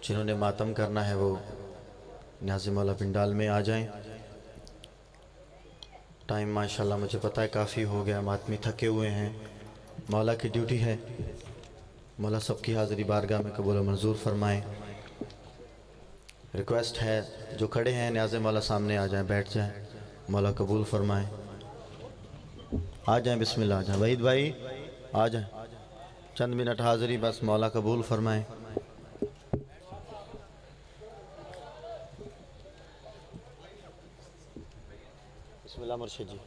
جنہوں نے ماتم کرنا ہے وہ نیاز مولا پنڈال میں آ جائیں۔ ٹائم ماشاءاللہ مجھے پتہ ہے کافی ہو گیا، ماتمی تھکے ہوئے ہیں، مولا کی ڈیوٹی ہے۔ مولا سب کی حاضری بارگاہ میں قبول و منظور فرمائیں۔ ریکویسٹ ہے جو کھڑے ہیں نیاز مولا سامنے آ جائیں، بیٹھ جائیں، مولا قبول فرمائیں۔ آ جائیں، بسم اللہ آ جائیں، وحید بھائی آ جائیں، چند منٹ حاضری بس، مولا قبول فرمائیں۔ بسم اللہ مرشد جی،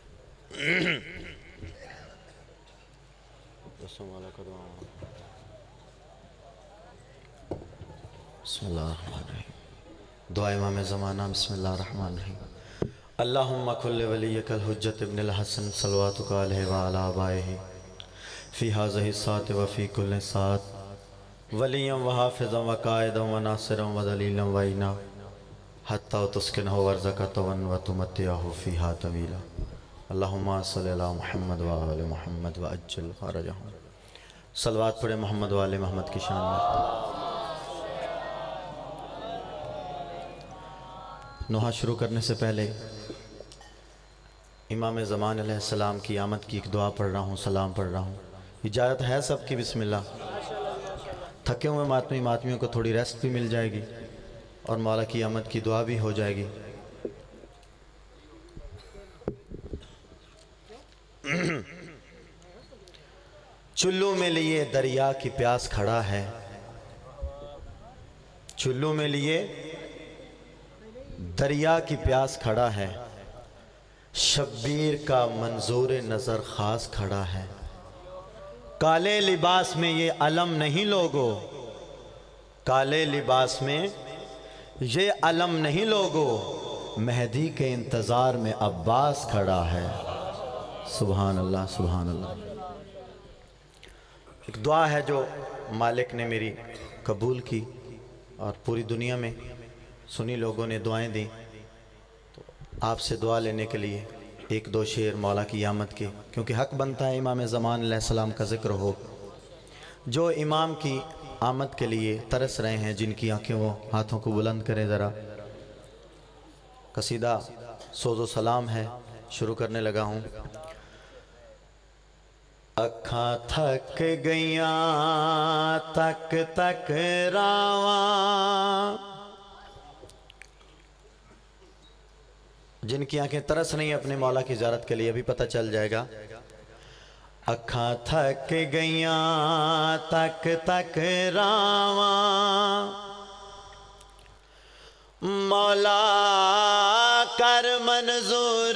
بسم اللہ الرحمن الرحیم۔ دعا امام زمانہ، بسم اللہ الرحمن الرحیم۔ اللہم کل ولیک الحجت ابن الحسن صلواتک علیہ وعلی آبائہ فی ہذہ الساعۃ وفی کل ساعۃ ولیا وحافظا وقائدا وناصرا ودلیلا وعینا حتی تسکنہ ورزقہ وتمتعہ فیہا طویلا۔ اللہم صلی علی محمد وآل محمد وعجل فرجہم۔ صلوات پڑھے محمد وآل محمد کی شان میں۔ نوحہ شروع کرنے سے پہلے امام زمان علیہ السلام کی آمد کی ایک دعا پڑھ رہا ہوں، سلام پڑھ رہا ہوں۔ اجازت ہے سب کی؟ بسم اللہ۔ تھکے ہوئے ماتمیوں کو تھوڑی ریسٹ بھی مل جائے گی اور مولا کی آمد کی دعا بھی ہو جائے گی۔ چلو میں لیے دریا کی پیاس کھڑا ہے، چلو میں لیے دریا کی پیاس کھڑا ہے، شبیر کا منظور نظر خاص کھڑا ہے۔ کالے لباس میں یہ علم نہیں لوگو، کالے لباس میں یہ علم نہیں لوگو، مہدی کے انتظار میں عباس کھڑا ہے۔ سبحان اللہ سبحان اللہ۔ ایک دعا ہے جو مالک نے میری قبول کی اور پوری دنیا میں سنی لوگوں نے دعائیں دیں، تو آپ سے دعا لینے کے لیے ایک دو شعر مولا کی آمد کے، کیونکہ حق بنتا ہے امام زمان علیہ السلام کا ذکر ہو۔ جو امام کی آمد کے لیے ترس رہے ہیں، جن کی آنکھیں وہ ہاتھوں کو بلند کریں ذرا۔ قصیدہ سوز و سلام ہے، شروع کرنے لگا ہوں۔ اکھاں تھک گئیاں تک تک راواں، جن کی آنکھیں ترس نہیں اپنے مولا کی زیارت کے لیے، ابھی پتہ چل جائے گا۔ اکھاں تھک گئیاں تک تک راواں، مولا کر منظور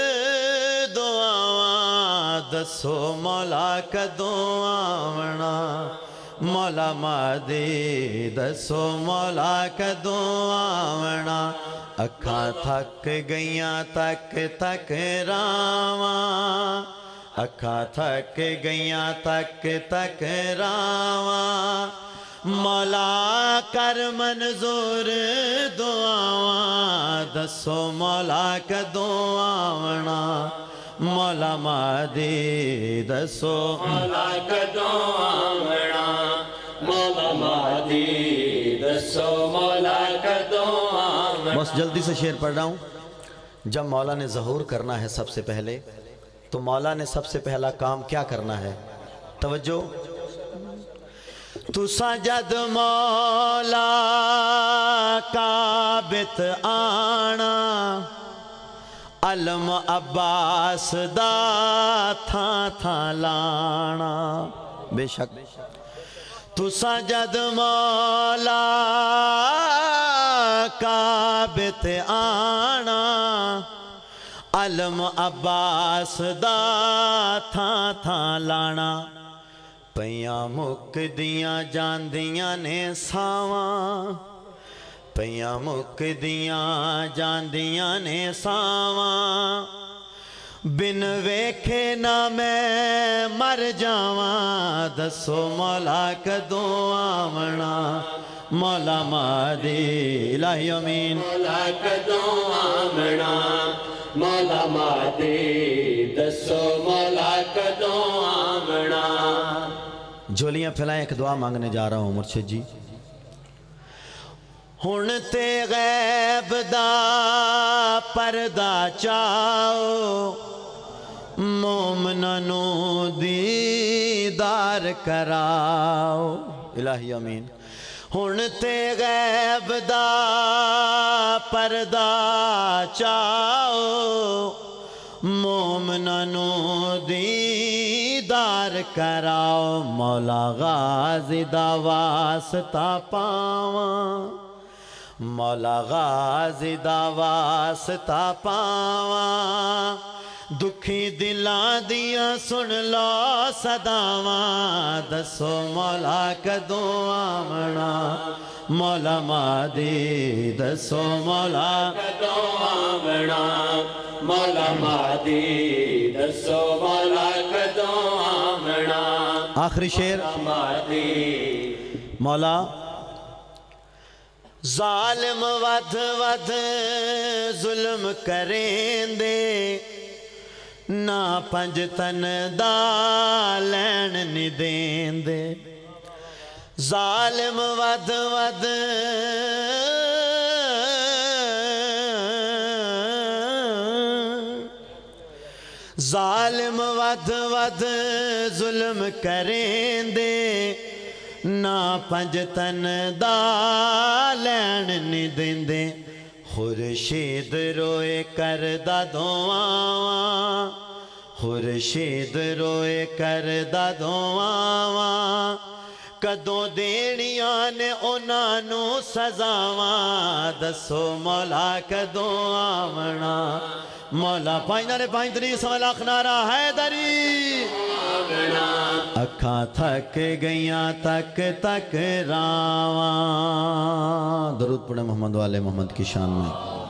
دعاواں، دسو مولا کدوں آونا، مولا مادی دسو مولا کدوں آونا۔ اکھاں تھک گئیاں تک تک راواں، اکھاں تھک گئیاں تک تک راواں، مولا کر منظور دعاواں، دسو مولا کدوں آونا، مولا مادی دسو مولا کدوں آونا، مولا مادی دسو مولا کدوں آونا۔ بس جلدی سے شعر پڑھ رہا ہوں۔ جب مولا نے ظہور کرنا ہے سب سے پہلے، تو مولا نے سب سے پہلا کام کیا کرنا ہے؟ توجہ۔ تو سجد مولا کابت آنا، علم عباس دا تھا تھا لانا۔ بے شک تو سجد مولا کابت آنا، علم عباس دا تھا تھا لانا۔ پیاں مک دیاں جاندیاں نے ساواں، پیاں مک دیاں جاندیاں نے ساواں، بن ویکھے نہ میں مر جاواں، دسو مولا کدوں آونا، مولا مادی الہی امین، مولا کدوں آونا، مولا مادی دسو مولا کدوں آونا۔ جھولیاں پھیلائیں، ایک دعا مانگنے جا رہا ہوں مرشد جی۔ ہن تے غیب دا پردہ چاؤ مومناں نو دیدار کراؤ الہی امین ہن تے غیب دا پردہ چاؤ مومناں نو دیدار کراؤ مولا غازی دا واسطہ پاواں مولا غازی دا واسطہ پاواں دکھی دلاں دیاں سن لو صداواں دسو مولا کدوں آمنا مولا مہدی دسو مولا کدوں آمنا مولا مہدی دسو مولا کدوں آمنا آخری شعر مولا ظالم ود ود ظلم کریں دے نہ پنج تن دا لین نی دین دے ظالم ود ود ظالم ود ود ظلم کریں دے نہ پنج تن دا لین نی دین دے خورشید روئے کردہ دعاواں خورشید روئے کردہ دعاواں کدوں دینیاں نے انہاں نو سزاواں دسو مولا کدوں آمنا مولا پائنارے پائندری سوالخ نارا حیدری اکھاں تھک گئیاں تک تک راواں درود پڑھیں محمد والے محمد کی شان میں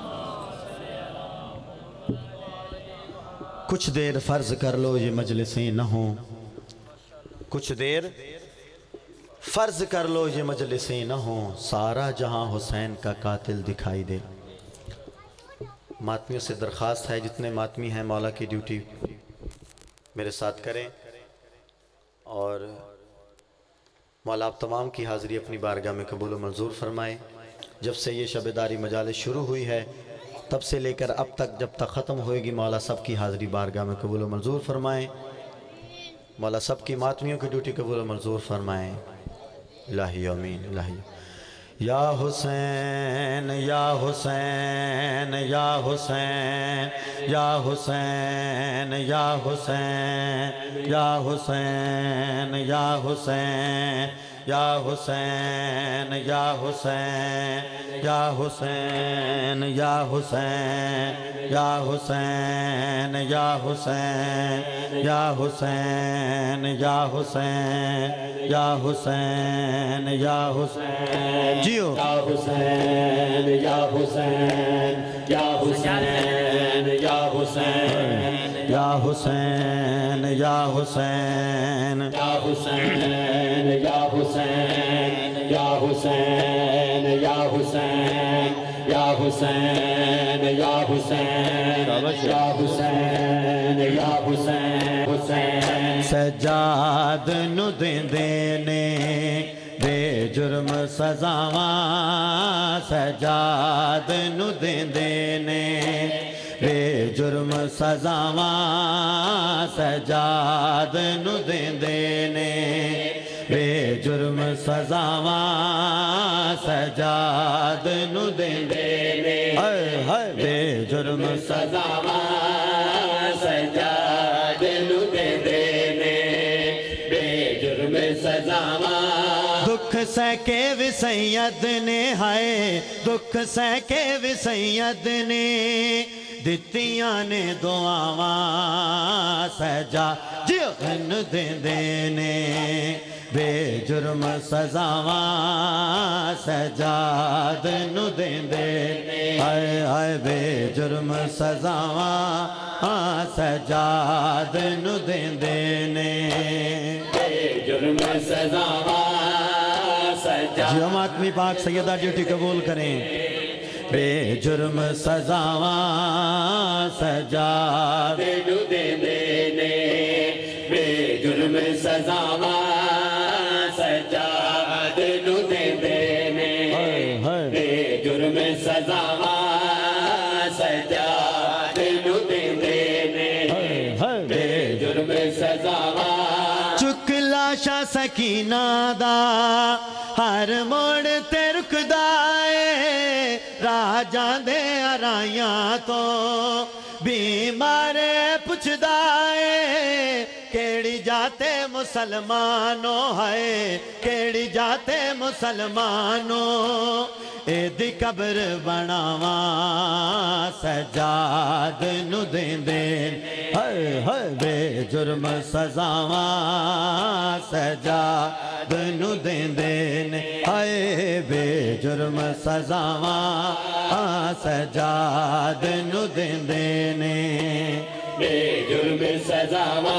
کچھ دیر فرض کر لو یہ مجلسیں نہ ہوں کچھ دیر فرض کر لو یہ مجلسیں نہ ہوں سارا جہاں حسین کا قاتل دکھائی دے ماتمیوں سے درخواست ہے جتنے ماتمی ہیں مولا کی ڈیوٹی میرے ساتھ کریں اور مولا آپ تمام کی حاضری اپنی بارگاہ میں قبول و منظور فرمائیں جب سے یہ شب داری مجالس شروع ہوئی ہے تب سے لے کر اب تک جب تک ختم ہوئے گی مولا سب کی حاضری بارگاہ میں قبول و منظور فرمائیں مولا سب کی ماتمیوں کی ڈیوٹی قبول و منظور فرمائیں الہی آمین الہی یا حسین یا حسین یا حسین یا حسین یا حسین یا حسین یا حسین یا حسین یا حسین یا حسین یا حسین یا حسین یا حسین یا حسین یا حسین یا حسین یا حسین جیو یا حسین یا حسین یا حسین یا حسین یا حسین یا حسین یا حسین یا حسین یا حسین یا حسین یا حسین یا حسین یا حسین یا حسین سجاد نو دینے بے جرم سزاواں سجاد نو دینے بے جرم سزاواں سجاد نو دینے بے جرم سزاواں سجاد نو دینے بے جرم سزاواں سجاد نو دینے بے جرم سزاواں دکھ سہکے وی سید نے ہائے دکھ سہکے وی سید نے دتیاں نے دعاواں سجاد نو دینے بے جرم سزاواں سجاد نو دینے ہائے ہائے بے جرم سزاواں سجاد نو دینے بے جرم سزاواں سجاد جی ہم آدمی پاک سیدہ ڈیوٹی قبول کریں بے جرم سزاواں سجاد نو دینے بے جرم سزاواں سجاد نو دینے بے لاشا سکینہ دا ہر موڑ تے رکدا اے راہ جاندے آرائیاں تو بیمارے پچھدا اے کیڑی جاتے مسلمانوں ہے کیڑی جاتے مسلمانوں اے دی قبر بناواں سجاد نو دین دین ہائے ہائے بے جرم سزاواں سجاد نو دین دین ہائے بے جرم سزاواں سجاد نو دین دین بے جرم سزاواں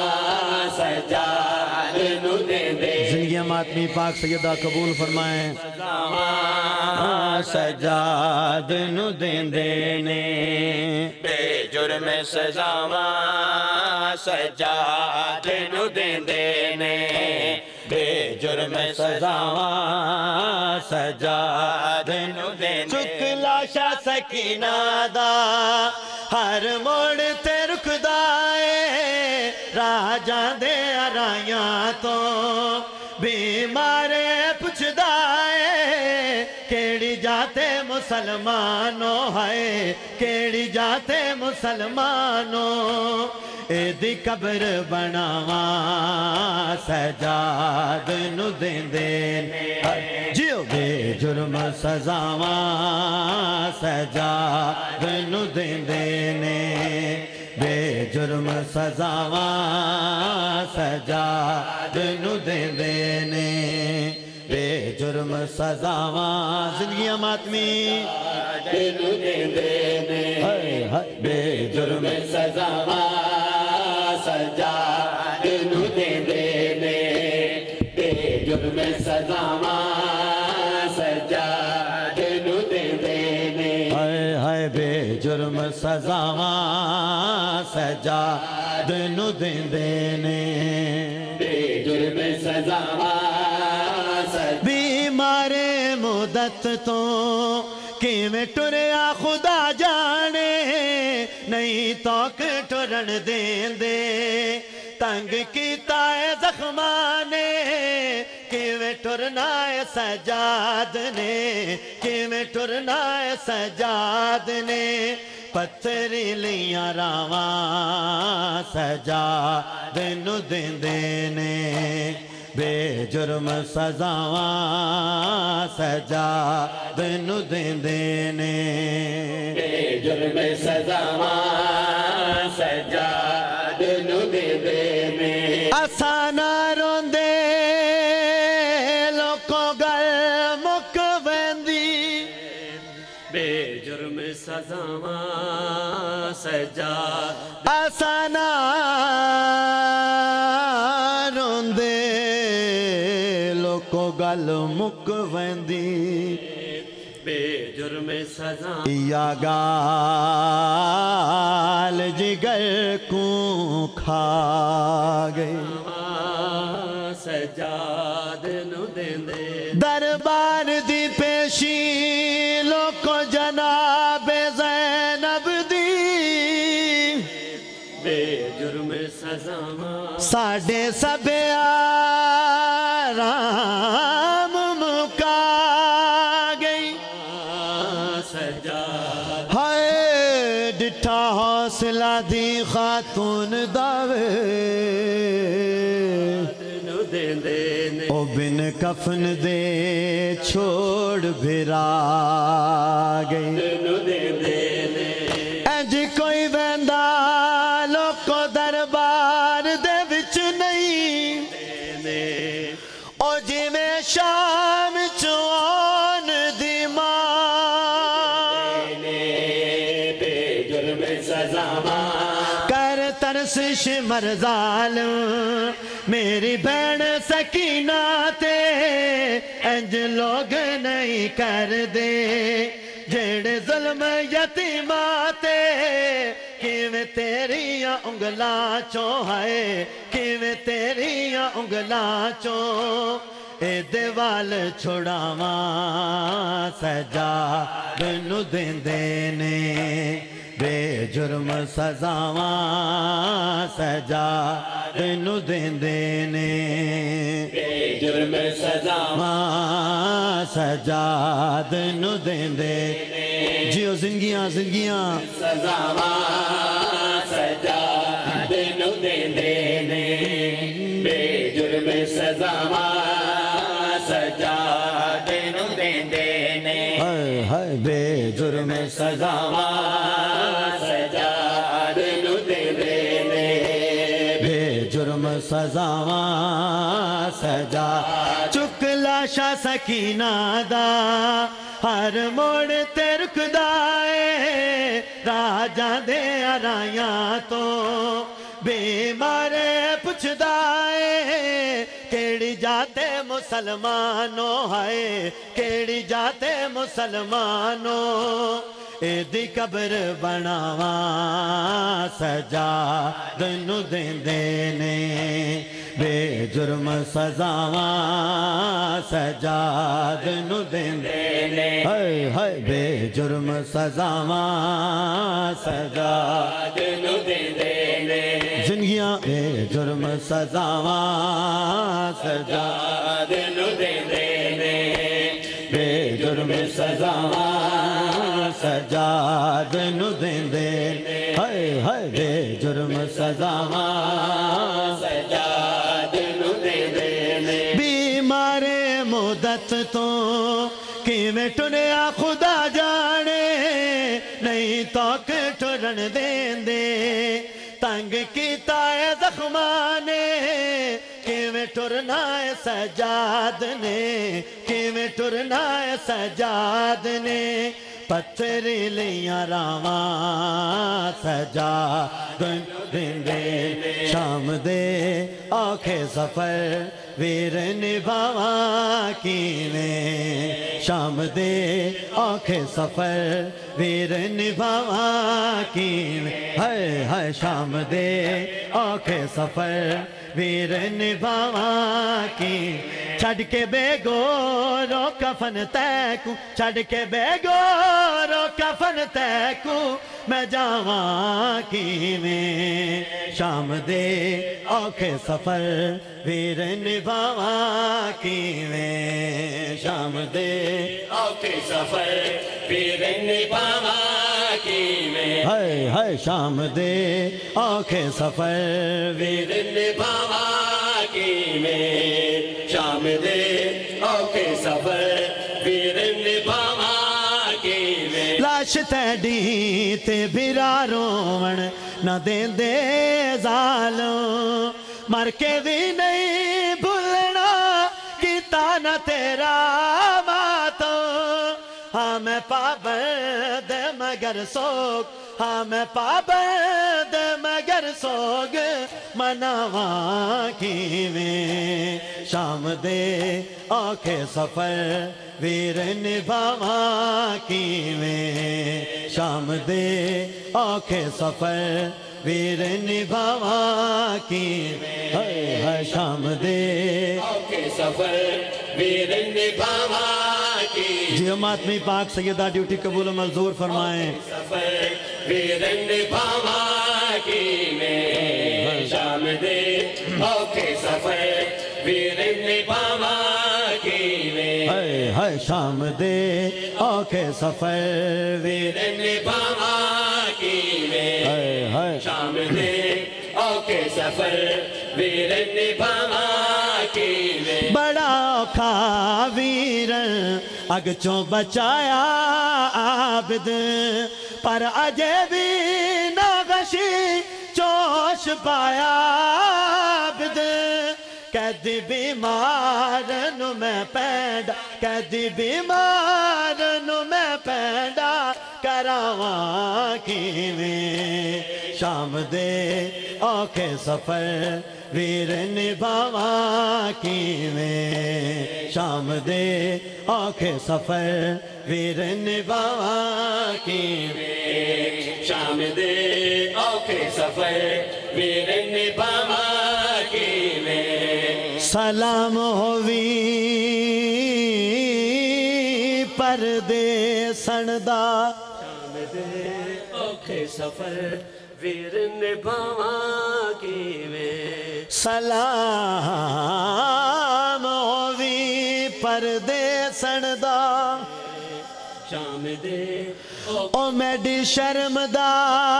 سجاد نو دین دین زندگی ماتمی پاک سیدہ قبول فرمائیں سجاد نو دین دینے بے جرم سزاواں سجاد نو دین دینے بے جرم سزاواں سجاد نو دین چک لاشا سکینہ دا ہر موڑ تے رکدا اے راہ جاندے آرائیاں تو بیمارے پچھدا اے کیڑی جاتے مسلمانوں ہے کیڑی جاتے مسلمانوں اے دی قبر بناواں سجاد نو دین دین جیو بے جرم سزاواں سجاد نو دین دین بے جرم سزاواں سجاد نو دین دین بے جرم سزاواں زندگیاں ماتمی نو دین دینے بے جرم سزاواں سجاد نو دین دینے بے جرم سزاواں سجاد نو دین دینے ہائے ہائے بے جرم سزاواں سجاد نو دین دینے بے جرم سزاواں بیمار مدت تو کیویں ٹریا خدا جانے نہیں توک ٹرن دین دے تنگ کیتا ہے زخمانے کیویں ٹرنا ہے سجاد نے کیویں ٹرنا ہے سجاد نے پتھری لیاں راواں سجاد نو دین دینے بے جرم سزاواں سجاد نو دین دینے بے جرم سزاواں سجاد نو دین دینے آسانا روندے لوکوں گل مک ویندی بے جرم سزاواں سجاد آسانا روندے لوکوں گل مک ویندی بے جرم سزاواں یا گال جگر کو کھا گئی سجاد نو دین دے دربار دی پیشی لوکو جناب زینب دی بے جرم سزاواں ساڑھے سب آرام مکا گئی سجاد ہائے ڈٹھا حوصلہ دی خاتون داوے نو دین دینے او بن کفن دے چھوڑ بھرا گئی نو دین دینے انج کوئی ویندا لوکو دربار دے وچ نہیں او جی میں شام چون دی ماں بے جرم سزاواں کر ترسش مرزالم میری بہن سکینہ تے انج لوگ نہیں کر دے جڑے ظلم یتیماتے کیویں تیریاں انگلاں چوں ہے کیویں تیریاں انگلاں چوں اے دیوال چھڑاواں سجاد نو دین دینے بے جرم سزاواں سجاد نو دین دینے जुर्म सजावां सजाद नू देंदे जियो जिंदगियां जिंदगियां सजावां सजाद नू देंदे ने बेजुर्म सजावां सजाद नू देंदे ने हाय हाय बेजुर्म सजावां सजाद नू देंदे ने बेजुर्म सजावां सजा चुक लाशा सकीना दा हर मोड़ ते रुकदा ए राजा दे आरायां तो बीमारे पुछदा ए केड़ी जाते मुसलमानों हाय केड़ी जाते मुसलमानों एदी कब्र बनावा सजाद नू देंदे ने बेजुर्म सजावा सजाद नू देंदे ने हाय हाय बेजुर्म सजावा सजाद नू देंदे ने जिंदगियां बेजुर्म सजावा सजाद नू देंदे ने बेजुर्म सजावा सजाद नू देंदे हाय हाय बेजुर्म सजावा सजाद नू देंदे ने बीमारे मुदत तो किवें टुरिया खुदा जाने नहीं तो टुरन देंदे तंग कीता है जख्माने किवें टुरना है सजाद ने किवें टुरना है सजाद ने पत्थरीलियां रावां सजाद देंदे शाम दे औखे सफर वीर निभावा कीवें शाम दे औखे सफर वीर निभावा कीवें हाय हाय शाम दे औखे सफर वीर निभावा की छड़ के बेगोरो कफन तैकू छड़ के बेगोरो कफन तैकू मैं जावा कीवें शाम दे औखे सफर वीर निभावा कीवें शाम दे औखे सफर वीर निभावा कीवें हाय हाय शाम दे औखे सफर वीर वीर निभावा कीवें शाम दे औखे सफर वीर निभावा कीवें लाश तैडी ते बिरा रोवण न देंदे जालो मर के भी नहीं भूलना कीता न तेरा मातो हाँ मैं पाबंद मगर सोग हाँ मैं पाबंद मगर सोग मनावा कीवें शाम दे औखे सफर वीर निभावा कीवें शाम दे औखे सफर वीर निभावा कीवें हाय हाय शाम दे औखे सफर वीर निभावा कीवें जियो मातमी पाक सैयदा ड्यूटी कबूल मंजूर फरमाएं सफर वीर निभावा कीवें शाम दे औखे सफर वीर निभावा कीवें हाय हाय शाम दे औखे सफर वीर वीर निभावा कीवें हाय हाय शाम दे औखे सफर वीर निभावा कीवें बड़ा औखा वीरन अग चों बचाया आबिद पर अजे भी ना गशी चोश पाया आबिद कैदी बीमार नु मैं पैंडा कैदी बीमार नु मैं पैंडा करावा कीवें शाम दे औखे सफर वीर निभावा कीवें शाम दे औखे सफर वीर निभावा कीवें शाम दे औखे सफर वीर निभावा कीवें सलाम होवी परदेसन दा शाम दे औखे सफर वीर निभावा कीवें सलाम होवी پردیسن دا شام دے او میڈی شرم دا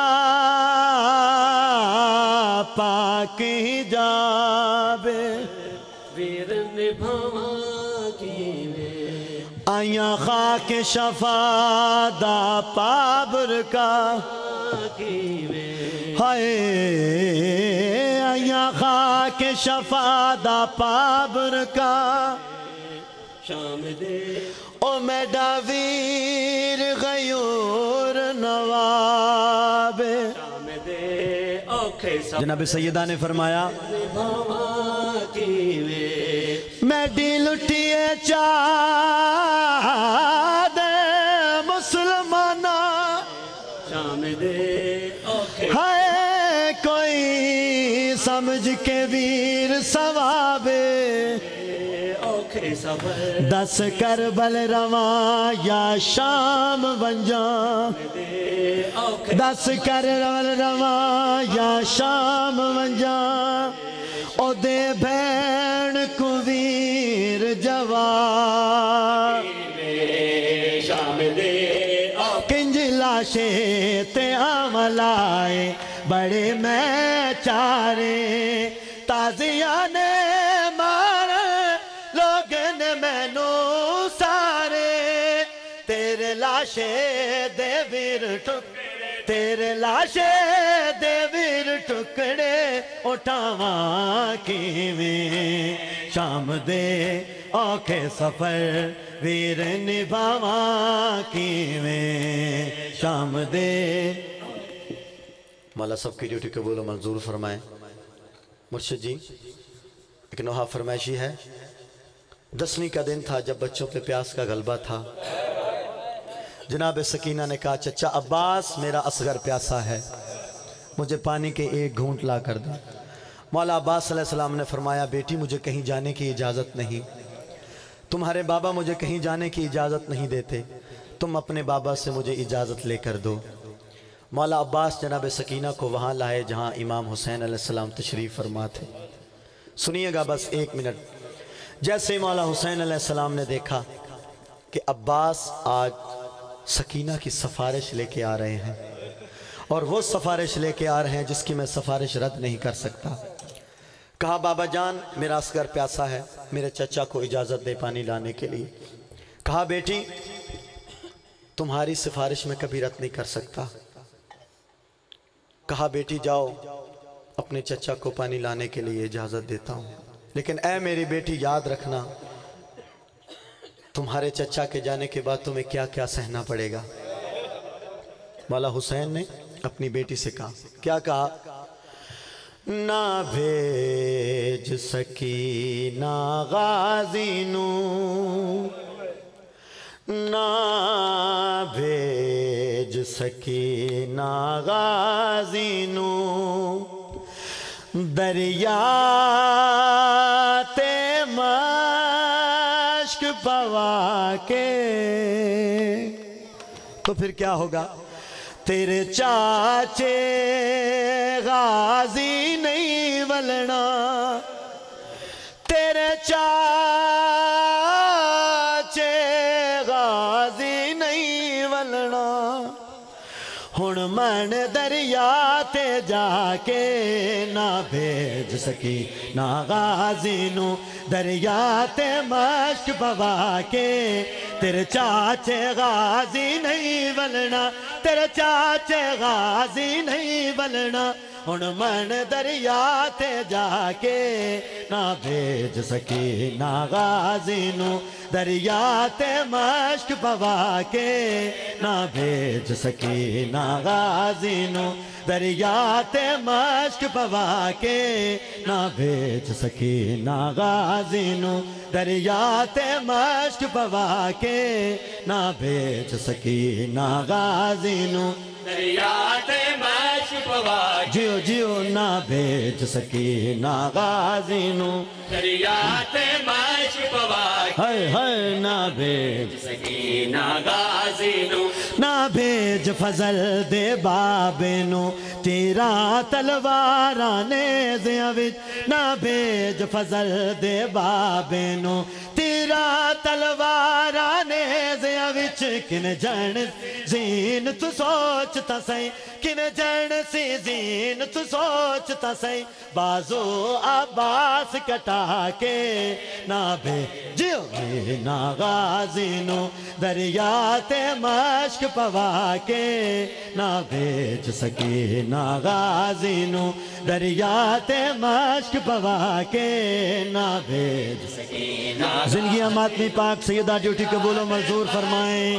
پاک جابے ویر نبھاواں کیویں آیاں خاک شفا دا پابر کا کیویں ہائے آیاں خاک شفا دا پابر کا شام دے او میڈا ویر غیور نواب شام دے اوکھے سب جناب سیدہ نے فرمایا نبھاواں کیویں میڈی لٹیے چاہ دے مسلمانہ شام دے اوکھے ہائے کوئی سمجھ کے ویر ثوابے اوکھے سفر دس کربل رواں یا شام ونجاں دے اوکھے دس کربل رواں یا شام ونجاں او دے بھین کو ویر جواب شام دے کنج لاشے تے عمل آئے بڑے میں چارے تازیانے مارے لوگن مینو سارے تیرے لاشے دے ویر ٹکڑے تیرے لاشے دے ویر ٹکڑے اٹھاواں کیویں شام دے اوکھے سفر ویر نبھاواں کیویں شام دے مولا سب کی ڈیوٹی قبول و منظور فرمائیں مرشد جی ایک نوحہ فرمائشی ہے 10ویں کا دن تھا جب بچوں پہ پیاس کا غلبہ تھا جناب سکینہ نے کہا چچا عباس میرا اصغر پیاسا ہے مجھے پانی کے ایک گھونٹ لا کر دیں مولا عباس صلی اللہ علیہ وسلم نے فرمایا بیٹی مجھے کہیں جانے کی اجازت نہیں تمہارے بابا مجھے کہیں جانے کی اجازت نہیں دیتے تم اپنے بابا سے مجھے اجازت لے کر دو مولا عباس جناب سکینہ کو وہاں لائے جہاں امام حسین علیہ السلام تشریف فرما تھے سنیے گا بس 1 منٹ جیسے مولا حسین علیہ السلام نے دیکھا کہ عباس آج سکینہ کی سفارش لے کے آ رہے ہیں اور وہ سفارش لے کے آ رہے ہیں جس کی میں سفارش رد نہیں کر سکتا کہا بابا جان میرا اصغر پیاسا ہے میرے چچا کو اجازت دے پانی لانے کے لیے کہا بیٹی تمہاری سفارش میں کبھی رد نہیں کر سکتا کہا بیٹی جاؤ اپنے چچا کو پانی لانے کے لیے اجازت دیتا ہوں لیکن اے میری بیٹی یاد رکھنا تمہارے چچا کے جانے کے بعد تمہیں کیا کیا سہنا پڑے گا مولا حسین نے اپنی بیٹی سے کہا کیا کہا نہ بھیج سکینہ غازی نو نہ بھیج سکینہ غازی نو دریا تے مشک پوا کے تو پھر کیا ہوگا تیرے چاچے غازی نہیں ولنا تیرے چاچے غازی نہیں ولنا ہن من دریا تے جا کے نہ بھیج سکی نہ غازی نو دریا تے مشک پوا کے تیرے چاچے غازی نہیں ولنا تیرے چاچے غازی نہیں ولنا ہن من دریا تے جا کے نہ بھیج سکی نہ غازی نو دریا تے مشک پوا کے نہ بھیج سکی نہ غازی نو دریا تے مشک پوا کے نہ بھیج سکی نہ غازی نو دریا تے مشک پوا کے نہ بھیج سکی نہ غازی نو دریا تے مشک پوا جیو جیو نہ بھیج سکی نہ غازی نو دریا تے مشک پوا ہائے ہائے نہ بھیج سکینہ غازی نو نہ بھیج فضل دے بابے نو تیرا تلوارانے دیاں وچ نہ بھیج فضل دے بابے نو تیرا تلوارانے دیاں وچ کن جن زین تو سوچتا سی کن جن سی زین تو سوچتا سی بازو عباس کٹا کے نہ بھیجو نہ غازی نو دریات مشک پوا کے نہ بھیج سکی نہ غازی نو دریات مشک پوا کے نہ بھیج سکینہ زندگی ماتمی پاک سیدہ ڈیوٹی قبول و منظور فرمائیں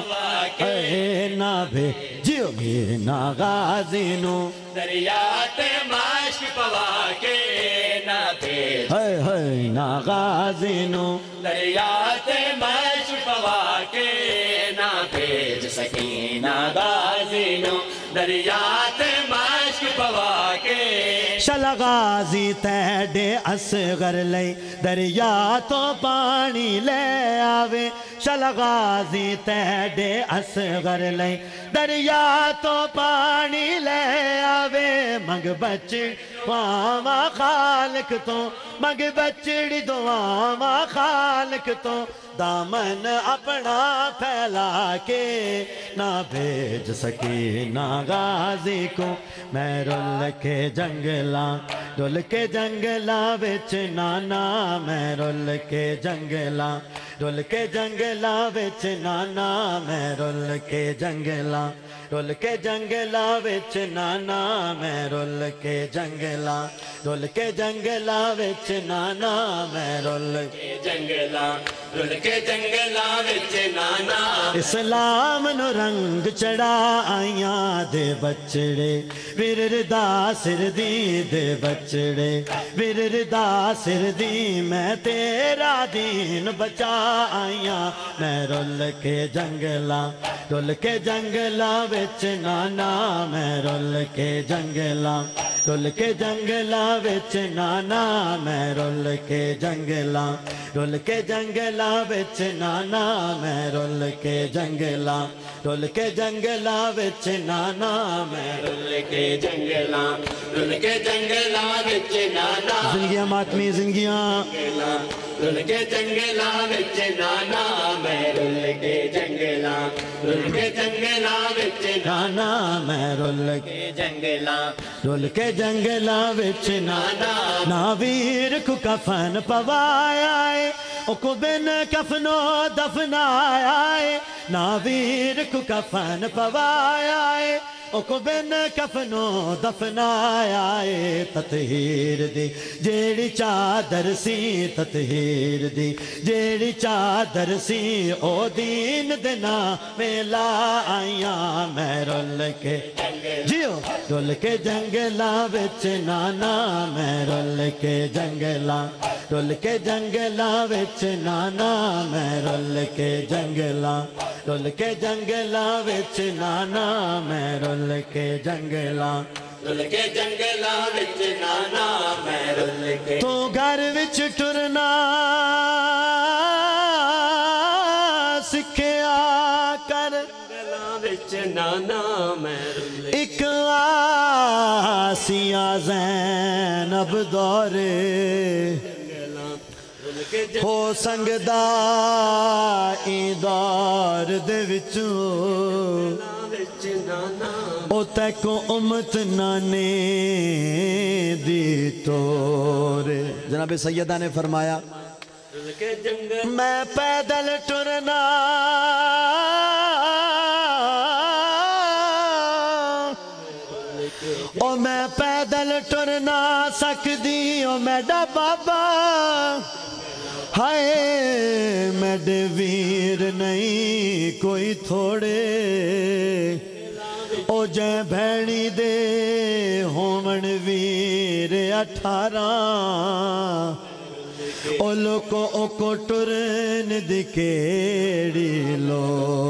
اے نہ بھیجو نہ غازی نو دریات مشک پوا کے نہ بھیج ہائے ہائے نہ غازی نو دریات مشک پوا کے نہ بھیج سکینہ غازی نو دریات مشک پوا کے شل غازی تیڈے اصغر لئی دریا تو پانی لے آوے شل غازی تیڈے اصغر لئی دریا تو پانی لے آوے منگ بچڑ دعاواں خالق تو منگ بچڑ دعاواں خالق تو دامن اپنا پھیلا کے نہ بھیج سکی نہ غازی کو میں رول کے جنگلاں رول کے جنگلاں وچ نانا میں رول کے جنگلاں رول کے جنگلاں وچ نانا میں رول کے جنگلاں رول کے جنگلاں وچ نانا میں رول کے جنگلاں رول کے جنگلاں وچ نانا میں رول کے جنگلاں رل کے جنگلاں وچ نانا اسلام نو رنگ چڑھا آئیاں دے بچڑے وردا سر دی دے بچڑے وردا سر دی میں تیرا دین بچا آئیاں میں رول کے جنگلاں رول کے جنگلاں وچ نانا میں رول کے جنگلاں رول کے جنگلاں وچ نانا میں رول کے جنگلاں رول کے جنگلاں وچ نانا میں رول کے جنگلاں رول کے جنگلاں وچ نانا میں رل کے جنگلاں رل کے جنگلاں وچ نانا زندگیاں ماتمی زندگیاں رل کے جنگلاں وچ نانا میں رل کے جنگلاں رل کے جنگلاں وچ نانا میں رول کے جنگلاں رول کے جنگلاں وچ نانا ناویر کو کفن پوایا ہے او کو بن کفنو دفنایا ہے ناویر کو کفن پوایا ہے او کو بن کفنو دفنایا ہے تطہیر دی جیڑی چادر سی تطہیر دی جیڑی چادر سی او دین دینا میلا آئیاں میں رول کے جیو رول کے جنگلاں وچ نانا میں رول کے جنگلاں رول کے جنگلاں وچ نانا میں رول کے جنگلاں رول کے جنگلاں وچ نانا میں رول کے جنگلاں رل کے جنگلاں وچ نانا میں رل کے تو گھر وچ ٹرنا سکھیا کر جنگلاں وچ نانا میں رل ایک آسیہ زینب دورے ہو سنگدا ای دور دے وچوں وچ نانا او تیکو امت نانے دی تورے جناب سیدہ نے فرمایا رل کے جنگل میں پیدل ٹرنا او میں پیدل ٹرنا سکدی او میڈا بابا ہائے میڈے ویر نہیں کوئی تھوڑے او جائیں بھیڑی دے ہومن ویر 18 او لوکو او کو ٹرن دکیڑی لو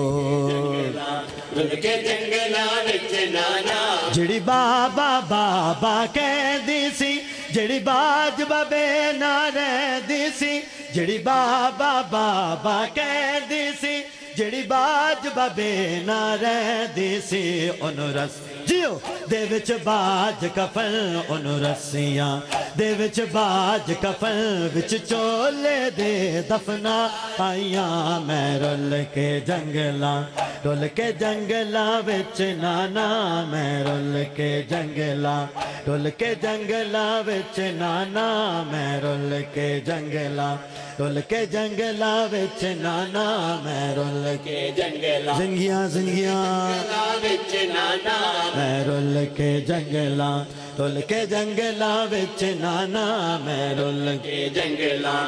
رل کے جنگلاں وچ نانا جڑی بابا بابا کہہ دی سی جڑی باج بابے نہ رہ دی سی جڑی بابا بابا کہہ دی سی جڑی باج بابے نہ رہ دی سی انہوں رس جیو دے وچ باج کفن انہوں رسیاں دے وچ باج کفن وچ چولے دے دفنا آئیاں میں رول کے جنگلاں وچ نانا میں رول کے جنگلاں وچ نانا میں رول کے جنگلاں وچ نانا میں رول کے جنگلاں زنگیاں وچ نانا میں رول کے جنگلاں وچ نانا میں رول کے جنگلاں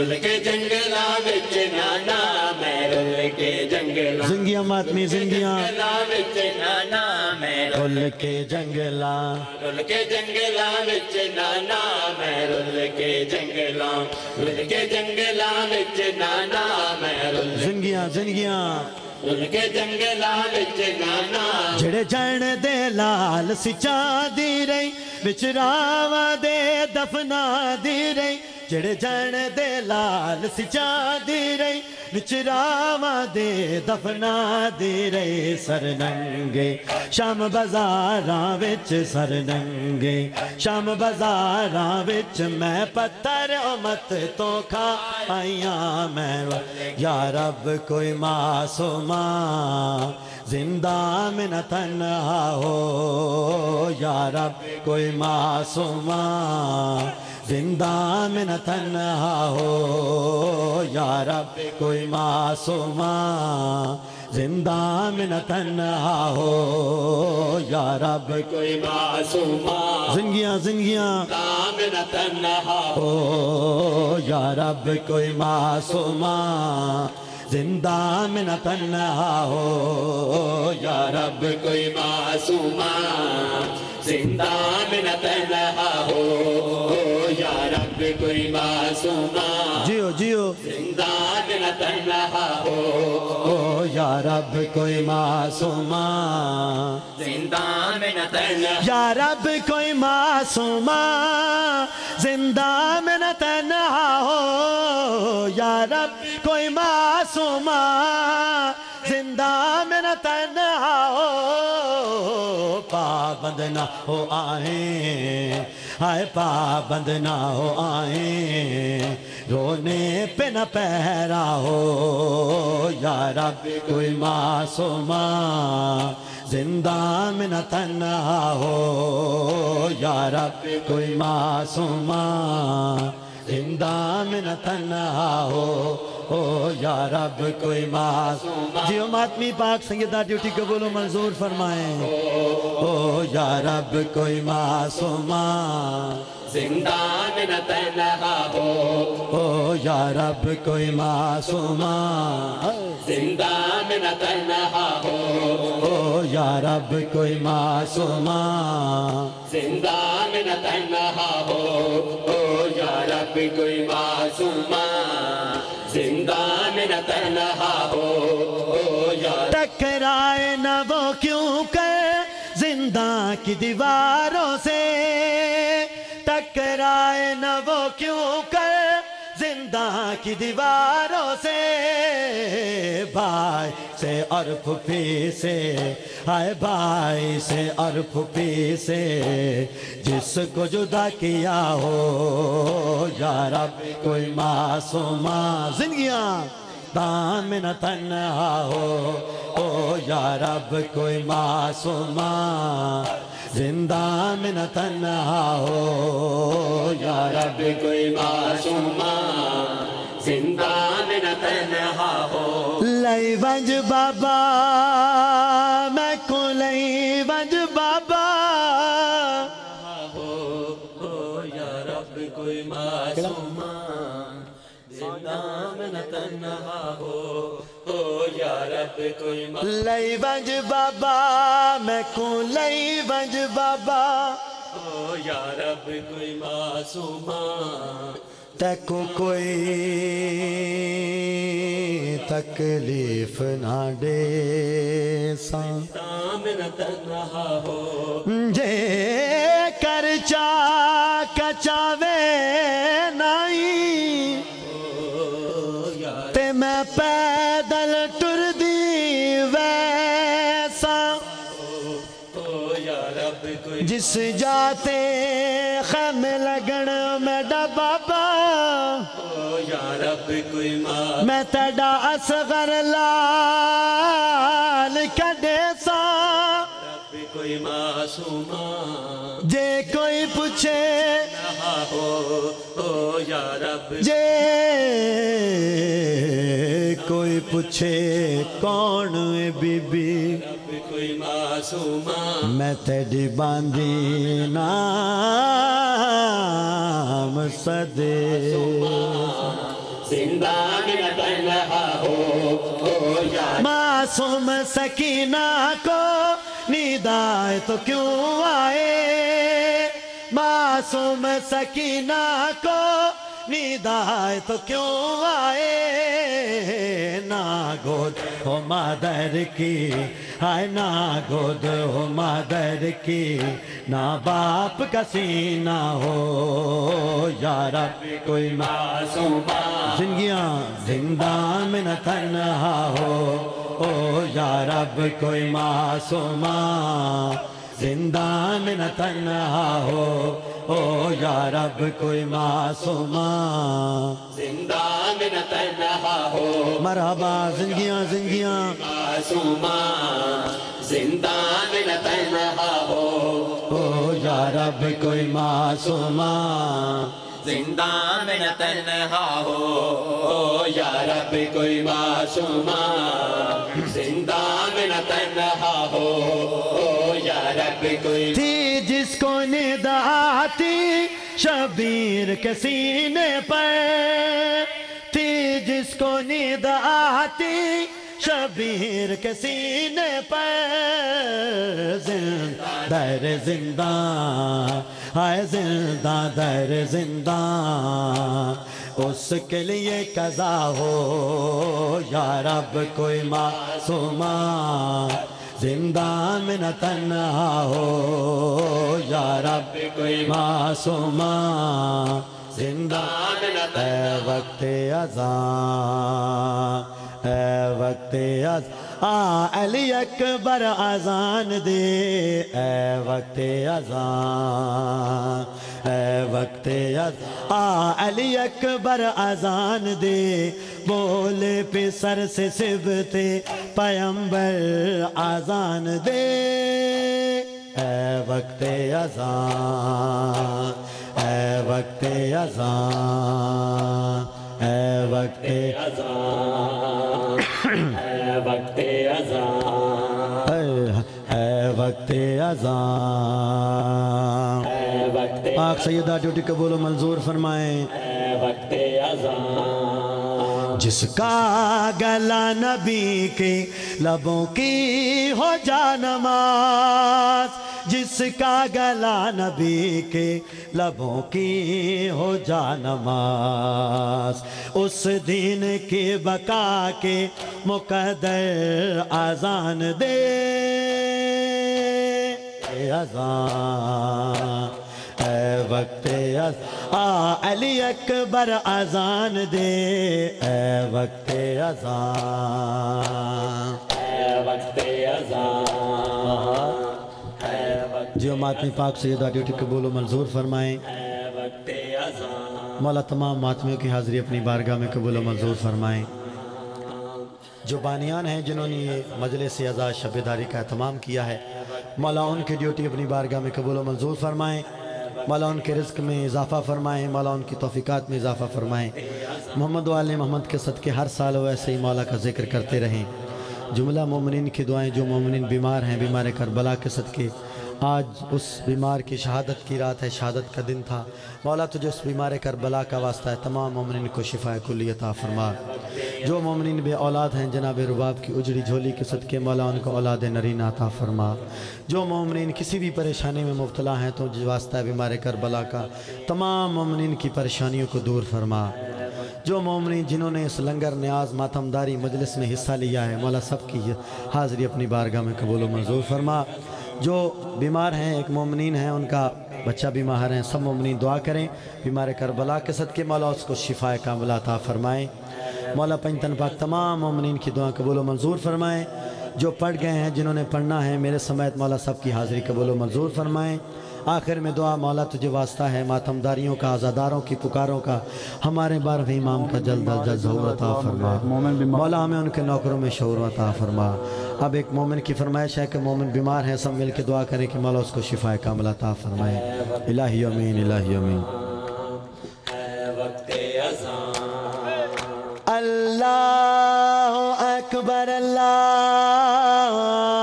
وچ نانا میں رول کے جنگلاں زنگیاں ماتمی زنگیاں وچ نانا میں رول کے جنگلاں وچ نانا میں رول کے جنگلاں وچ نانا میں رول زنگیاں کے جنگلاں وچ نانا جڑے جن دے لال سچا دی رہی وچ راواں دے دفنا دی رہی جڑے جن دے لال سچا دی رہی وچ راواں دے دفنا دی رہی سر ننگے شام بازاراں وچ سر ننگے شام بازاراں وچ میں پتھر امت تو کھا آئیاں میں یا رب کوئی معصوماں زندہ میں نہ تنہا ہو یا رب کوئی معصوماں زندہ میں نہ تنہا ہو یا رب کوئی معصوماں زندہ میں نہ تنہا ہو یا رب کوئی معصوماں زندگیاں میں نہ تنہا ہو یا رب کوئی معصوماں زندہ میں نہ تنہا ہو یا رب کوئی معصوماں زندہ میں نہ تنہا ہو یا رب کوئی معصوماں جیو زندہ میں نہ تنہا ہو یا رب کوئی معصوماں زندہ میں نہ تنہا یا رب کوئی معصوماں زندہ میں نہ تنہا ہو یا رب کوئی معصوماں زندہ میں نہ تنہا ہو پابند نہ ہو آئیں ہائے پابند نہ ہو آئیں رونے پہ نہ پہرا ہو یا رب کوئی معصوماں زندہ میں نہ تنہا ہو یا رب کوئی معصوماں زندہ میں نہ تنہا ہو یا رب کوئی معصوماں جیو ماتمی پاک سنگیدہ ڈیوٹی قبول و منظور فرمائیں یا رب کوئی معصوماں زندہ میں نہ تنہا ہو یا رب کوئی معصوماں زندہ میں نہ تنہا ہو یا رب کوئی معصوماں زندہ میں نہ تنہا ہو یا رب کوئی معصوماں زندہ میں نہ تنہا ہو یا ٹکرائے نہ وہ کیوں کر زندہ کی دیواروں سے ٹکرائے نہ وہ کیوں کر زندہ کی دیواروں سے بھائی سے اور پھوپھی سے ہائے بھائی سے اور پھوپھی سے جس کو جدا کیا ہو یا رب کوئی معصوماں زندگیاں دام میں نہ تنہا ہو یا رب کوئی معصوماں زندہ میں نہ تنہا ہو یا رب کوئی معصوماں زندہ میں نہ تنہا ہو لئی ونج بابا میں کو لئی ونج بابا ہو یا رب کوئی معصوماں زندہ میں نہ تنہا ہو یا رب کوئی لئی ونج بابا میں کو لئی ونج بابا یا رب کوئی معصوماں تیکو کوئی تکلیف نہ دے سان میں نہ تنہا ہو جے کر چا کچاوے نائی میں پیدل ٹر دی ویسا یا رب کوئی جس جاتے خیمے لگن میں ڈبابا یا رب کوئی ماں میں تیڈا اصغر لال کڈے سا رب کوئی معصوماں جے کوئی پوچھے نہ ہو یا رب جے کوئی پوچھے کون ہے بی بی رب کوئی معصوماں میں تیڈی باندھی نام صدے زندہ میں تنہا ہو یا معصوم سکینہ کو نیند آئے تو کیوں آئے معصوم سکینہ کو نیند آئے تو کیوں آئے نا گود ہو مادر کی آئے نا گود ہو مادر کی نا باپ کا سینہ ہو یا رب کوئی معصوماں زندگیاں زندہ میں نہ تنہا ہو او یا رب کوئی معصوماں زندہ میں نہ تنہا ہو او یا رب کوئی معصوماں زندہ میں نہ تنہا ہو مرحبا زندگیاں زندگیاں معصوماں زندہ میں نہ تنہا ہو او یا رب کوئی معصوماں زندہ میں نہ تنہا ہو یا رب کوئی معصوماں زندہ میں نہ تنہا ہو یا رب کوئی تھی جس کو نیند آتی شبیر کے سینے پر تھی جس کو نیند آتی شبیر کے سینے پر در زندہ ہائے زندہ در زندہ اس کے لیے قضا ہو یا رب کوئی معصوماں زندہ میں نہ تنہا ہو یا رب کوئی معصوماں زندہ میں نہ اے وقت اذان اے وقت اذان علی اکبر اذان دے اے وقت اذان اے وقت اذان علی اکبر اذان دے بولے پہ سر سے سبتے پیمبر اذان دے اے وقت اذان اے وقت اذان اے وقت اذان اے وقت اذان اے وقت اذان اے وقت پاک سیدہ ڈیوٹی قبول و منظور فرمائیں اے وقت اذان جس کا گلا نبی کے لبوں کی ہو جا نماز جس کا گلا نبی کے لبوں کی ہو جا نماز اس دین کی بقا کے مقدر اذان دے اذان اے وقت علی اکبر اذان دے اے وقت اذان اے وقت اذان اے وقت جو ماتمی پاک سیدہ ڈیوٹی قبول و منظور فرمائیں اے وقت اذان مولا تمام ماتمیوں کی حاضری اپنی بارگاہ میں قبول و منظور فرمائیں جو بانیان ہیں جنہوں نے یہ مجلس عزا شب داری کا اہتمام کیا ہے مولا ان کی ڈیوٹی اپنی بارگاہ میں قبول و منظور فرمائیں مولا ان کے رزق میں اضافہ فرمائیں مولا ان کی توفیقات میں اضافہ فرمائیں محمد و آل محمد کے صدقے ہر سال ویسے ہی مولا کا ذکر کرتے رہیں جملہ مومنین کی دعائیں جو مومنین بیمار ہیں بیمار کربلا کے صدقے آج اس بیمار کی شہادت کی رات ہے شہادت کا دن تھا مولا تجھے اس بیمار کربلا کا واسطہ ہے تمام مومنین کو شفا کلی عطا فرما جو مومنین بے اولاد ہیں جناب رباب کی اجڑی جھولی کے صدقے مولا ان کو اولاد نرینہ عطا فرما جو مومنین کسی بھی پریشانی میں مبتلا ہیں تو جو واسطہ ہے بیمار کربلا کا تمام مومنین کی پریشانیوں کو دور فرما جو مومنین جنہوں نے اس لنگر نیاز ماتمداری مجلس میں حصہ لیا ہے مولا سب کی حاضری اپنی بارگاہ میں قبول و منظور فرما جو بیمار ہیں ایک مومنین ہیں ان کا بچہ بیمار ہیں سب مومنین دعا کریں بیمار کربلا کے صدقے مولا اس کو شفا کاملہ عطا فرمائیں مولا پنجتن پاک تمام مومنین کی دعا قبول و منظور فرمائیں، جو پڑھ گئے ہیں جنہوں نے پڑھنا ہے میرے سمیت مولا سب کی حاضری قبول و منظور فرمائیں۔ آخر میں دعا مولا تجھے واسطہ ہے ماتمداریوں کا، عزاداروں کی پکاروں کا، ہمارے 12ویں امام کا جلد از جلد ظہور عطا فرما، مولا ہمیں ان کے نوکروں میں شعور عطا فرما۔ اب ایک مومن کی فرمائش ہے کہ مومن بیمار ہے، سب مل کے دعا کریں کہ مولا اس کو شفا کاملہ عطا فرمائے۔ الہی امین، الہی امین۔ اللہ اکبر، اللہ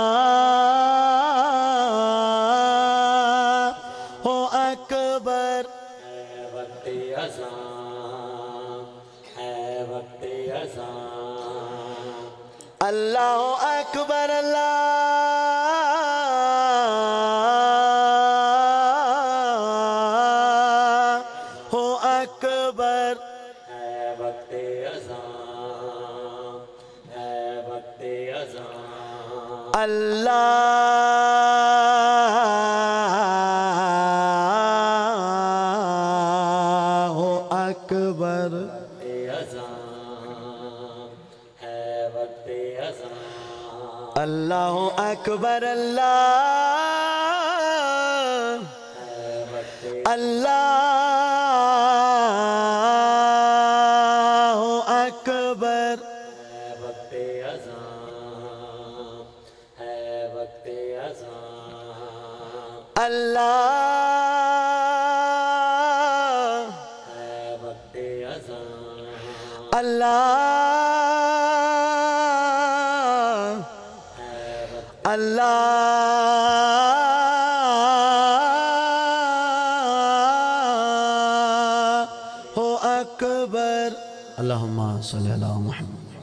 اکبر، وقت اذان ہے، وقت اذان، اللہ اکبر، اللہ اکبر، ہے وقت اذان، ہے وقت اذان، اللہ اکبر، اذان ہے وقت اذان، اللہ اکبر، اللہ اللہ اکبر، وقت اذان ہے، وقت اذان، اللہ ہے وقت اذان، اللہ اللہ اکبر۔ اللہم صلی علی محمد۔